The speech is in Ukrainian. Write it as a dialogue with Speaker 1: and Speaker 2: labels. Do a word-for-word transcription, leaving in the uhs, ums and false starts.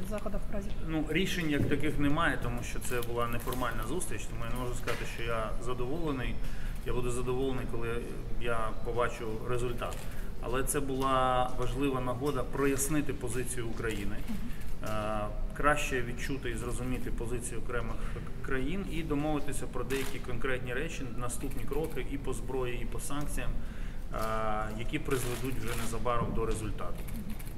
Speaker 1: заходах в разі?
Speaker 2: Ну, рішень як таких немає, тому що це була неформальна зустріч, тому я не можу сказати, що я задоволений. Я буду задоволений, коли я побачу результат. Але це була важлива нагода прояснити позицію України, краще відчути і зрозуміти позицію окремих країн і домовитися про деякі конкретні речі, наступні кроки і по зброї, і по санкціям, які призведуть вже незабаром до результату.